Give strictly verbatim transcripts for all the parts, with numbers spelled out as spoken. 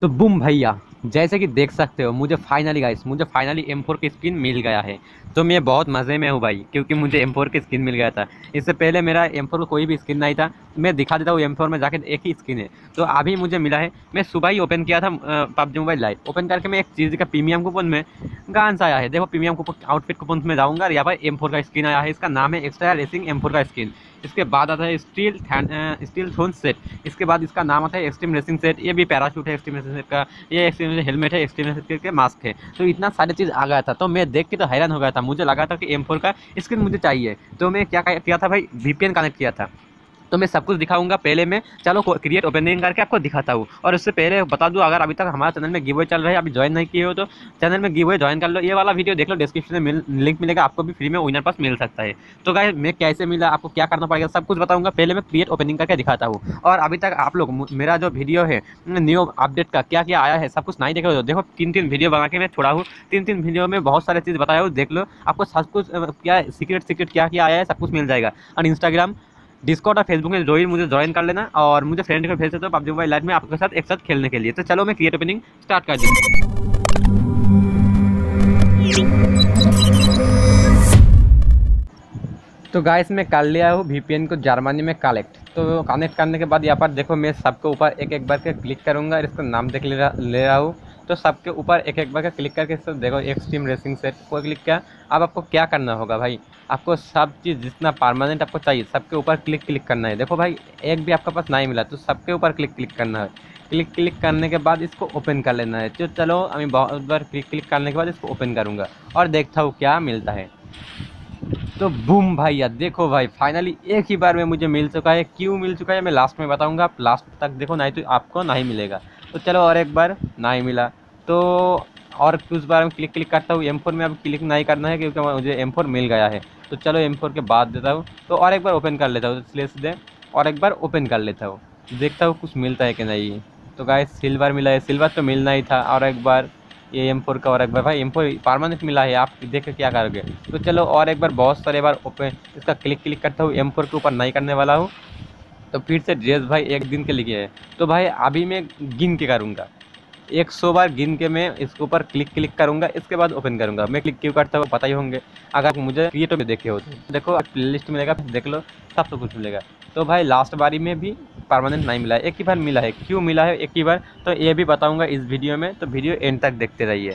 तो बूम भैया, जैसे कि देख सकते हो मुझे फाइनली गाइस मुझे फाइनली एम फोर की स्किन मिल गया है। तो मैं बहुत मज़े में हूँ भाई, क्योंकि मुझे एम फोर की स्किन मिल गया था। इससे पहले मेरा एम फोर का कोई भी स्किन नहीं था। मैं दिखा देता हूँ, एम फोर में जाके एक ही स्किन है। तो अभी मुझे मिला है। मैं सुबह ही ओपन किया था पबजी मोबाइल लाइव ओपन करके। मैं एक चीज़ का प्रीमियम कूपन में गांस आया है। देखो प्रीमियम कूपन आउटफिट कूपन में जाऊँगा, यहाँ पर एम फोर का स्किन आया है। इसका नाम है एक्स्ट्रा रेसिंग एम फोर का स्किन। इसके बाद आता है स्टील स्टील थ्रोन सेट। इसके बाद इसका नाम आता है एक्सट्रीम रेसिंग सेट। ये भी पैराशूट है एक्सट्रीम रेसिंग सेट का। ये एक्सट्रीम हेलमेट है एक्सट्रीम रेसिंग सेट के मास्क है। तो इतना सारी चीज़ आ गया था, तो मैं देख के तो हैरान हो गया था। मुझे लगा था कि एम फोर का स्किन मुझे चाहिए। तो मैं क्या किया था भाई, वीपीएन कनेक्ट किया था। तो मैं सब कुछ दिखाऊंगा। पहले मैं चलो क्रिएट ओपनिंग करके आपको दिखाता हूँ। और उससे पहले बता दूँ, अगर अभी तक हमारा चैनल में गिव अवे चल रहा है, अभी ज्वाइन नहीं किए हो तो चैनल में गिव अवे ज्वाइन कर लो। ये वाला वीडियो देख लो, डिस्क्रिप्शन में लिंक मिलेगा, आपको भी फ्री में विनर पास मिल सकता है। तो गाइस मैं कैसे मिला, आपको क्या करना पड़ेगा, सब कुछ बताऊंगा। पहले मैं क्रिएट ओपनिंग करके दिखाता हूँ। और अभी तक आप लोग मेरा जो वीडियो है न्यू अपडेट का क्या क्या आया है सब कुछ नहीं देखो। देखो तीन तीन वीडियो बना के मैं छोड़ा हूँ। तीन तीन वीडियो में बहुत सारी चीज़ बताया हूँ, देख लो। आपको सब कुछ क्या सीक्रेट सीक्रेट क्या क्या आया है सब कुछ मिल जाएगा। और इंस्टाग्राम, डिस्कॉर्ड और फेसबुक में ज्वाइन मुझे ज्वाइन कर लेना, और मुझे फ्रेंड को भेज सकते हो पबजी मोबाइल लाइव में आपके साथ एक साथ खेलने के लिए। तो चलो मैं क्रिएट ओपनिंग स्टार्ट कर दूँ। तो गाइस मैं कर लिया हूँ वीपीएन को जर्मनी में कलेक्ट। तो कनेक्ट करने के बाद यहाँ पर देखो, मैं सबके ऊपर एक एक बार के क्लिक करूँगा और इसका नाम देख ले रहा ले रहा हूँ। तो सबके ऊपर एक एक बार का क्लिक करके इसको देखो, एक्सट्रीम रेसिंग सेट को क्लिक किया। अब आपको क्या करना होगा भाई, आपको सब चीज़ जितना परमानेंट आपको चाहिए सबके ऊपर क्लिक क्लिक करना है। देखो भाई एक भी आपके पास नहीं मिला तो सबके ऊपर क्लिक क्लिक करना है। क्लिक क्लिक करने के बाद इसको ओपन कर लेना है। तो चलो अभी बहुत बार क्लिक क्लिक करने के बाद इसको ओपन करूँगा और देखता हूँ क्या मिलता है। तो बूम भैया, देखो भाई फाइनली एक ही बार में मुझे मिल चुका है। क्यों मिल चुका है मैं लास्ट में बताऊंगा, आप लास्ट तक देखो, नहीं तो आपको नहीं मिलेगा। तो चलो और एक बार नहीं मिला तो और कुछ बार में क्लिक क्लिक करता हूँ। एम फोर में अब क्लिक नहीं करना है क्योंकि मुझे एम फोर मिल गया है। तो चलो एम फोर के बाद देता हूँ। तो और एक बार ओपन कर लेता हूँ, इसलिए सीधे और एक बार ओपन कर लेता हूँ, देखता हूँ कुछ मिलता है कि नहीं। तो गाइस सिल्वर मिला है, सिल्वर तो मिलना ही था। और एक बार ये एम फोर का और एक बार भाई एम फोर परमानेंट मिला है, आप देख के क्या करोगे। तो चलो और एक बार बहुत सारे बार ओपन इसका क्लिक क्लिक करता हूँ। एम फोर के ऊपर नहीं करने वाला हूँ। तो फिर से ड्रेस भाई एक दिन के लिए है। तो भाई अभी मैं गिन के करूँगा, एक सौ बार गिन के मैं इसके ऊपर क्लिक क्लिक करूँगा, इसके बाद ओपन करूँगा। मैं क्लिक क्यों करता हूँ पता ही होंगे, अगर मुझे क्रिएटर में देखे हो तो देखो प्ले लिस्ट मिलेगा, देख लो सब तो कुछ मिलेगा। तो भाई लास्ट बारी में भी परमानेंट नहीं मिला है, एक ही बार मिला है। क्यों मिला है एक ही बार, तो ये भी बताऊँगा इस वीडियो में। तो वीडियो एंड तक देखते रहिए।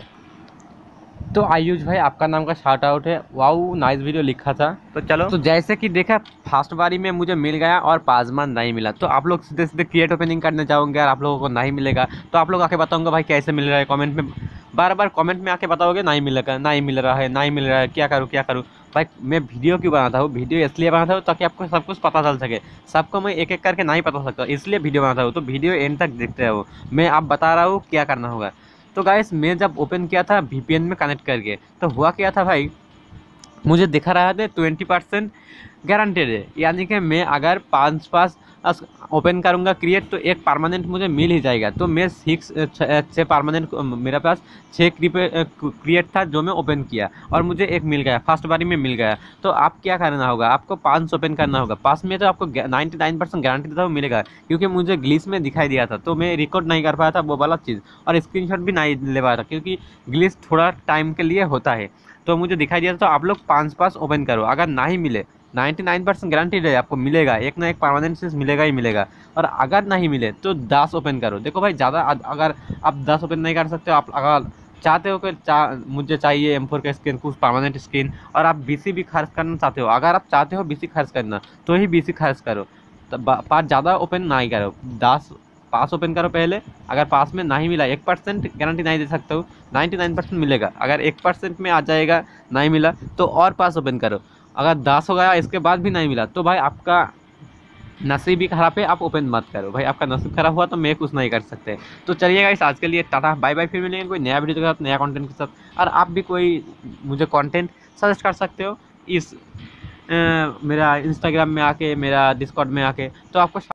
तो आयुष भाई आपका नाम का शार्ट आउट है, वाऊ नाइस वीडियो लिखा था। तो चलो, तो जैसे कि देखा फर्स्ट बारी में मुझे मिल गया और पासमान नहीं मिला। तो आप लोग सीधे सीधे क्रिएट ओपनिंग करने जाओगे और आप लोगों को नहीं मिलेगा। तो आप लोग आके बताऊंगा भाई कैसे मिल रहा है, कमेंट में बार बार कमेंट में आके बताओगे नहीं मिलेगा, नहीं मिल रहा है, नहीं मिल रहा है, क्या करूँ क्या करूँ। भाई मैं वीडियो क्यों बनाता हूँ, वीडियो इसलिए बनाता हूँ ताकि आपको सब कुछ पता चल सके। सबको मैं एक एक करके नहीं पता सकता, इसलिए वीडियो बनाता हूँ। तो वीडियो एंड तक देखते रहो, मैं आप बता रहा हूँ क्या करना होगा। तो गाइस मैं जब ओपन किया था वीपीएन में कनेक्ट करके, तो हुआ क्या था भाई, मुझे दिखा रहा था ट्वेंटी परसेंट गारंटेड है। यानी कि मैं अगर पाँच पास ओपन करूंगा क्रिएट तो एक परमानेंट मुझे मिल ही जाएगा। तो मैं सिक्स छः परमानेंट मेरे पास छः क्रिएट था जो मैं ओपन किया और मुझे एक मिल गया, फर्स्ट बारी में मिल गया। तो आप क्या करना होगा, आपको पाँच ओपन करना होगा। पास में तो आपको नाइन्टी नाइन परसेंट गारंटी देता हूँ मिलेगा, क्योंकि मुझे ग्लिच में दिखाई दिया था। तो मैं रिकॉर्ड नहीं कर पाया था वो वाला चीज़, और स्क्रीनशॉट भी नहीं ले पाया था क्योंकि ग्लिच थोड़ा टाइम के लिए होता है। तो मुझे दिखाई दिया था। तो आप लोग पाँच पास ओपन करो, अगर नहीं मिले नाइन्टी नाइन परसेंट गारंटीड है आपको मिलेगा, एक ना एक परमानेंट चीज़ मिलेगा ही मिलेगा। और अगर नहीं मिले तो दस ओपन करो। देखो भाई ज़्यादा अगर आप दस ओपन नहीं कर सकते हो, आप अगर चाहते हो कि चा, मुझे चाहिए एम फोर का स्किन, कुछ परमानेंट स्किन, और आप बीसी भी खर्च करना चाहते हो, अगर आप चाहते हो बीसी खर्च करना तो ही बीसी खर्च करो। तो पाँच ज़्यादा ओपन नहीं करो, दस पास ओपन करो पहले। अगर पास में नहीं मिला, एक परसेंट गारंटी नहीं दे सकता हूँ, नाइन्टी नाइन परसेंट मिलेगा। अगर एक परसेंट में आ जाएगा नहीं मिला तो और पास ओपन करो। अगर दस हो गया इसके बाद भी नहीं मिला तो भाई आपका नसीब भी खराब है, आप ओपन मत करो। भाई आपका नसीब खराब हुआ तो मैं कुछ नहीं कर सकते। तो चलिए गाइस आज के लिए टाटा बाय बाय, फिर मिलेंगे कोई नया वीडियो के साथ, नया कंटेंट के साथ। और आप भी कोई मुझे कंटेंट सजेस्ट कर सकते हो इस आ, मेरा इंस्टाग्राम में आके, मेरा डिस्कॉर्ड में आके। तो आपको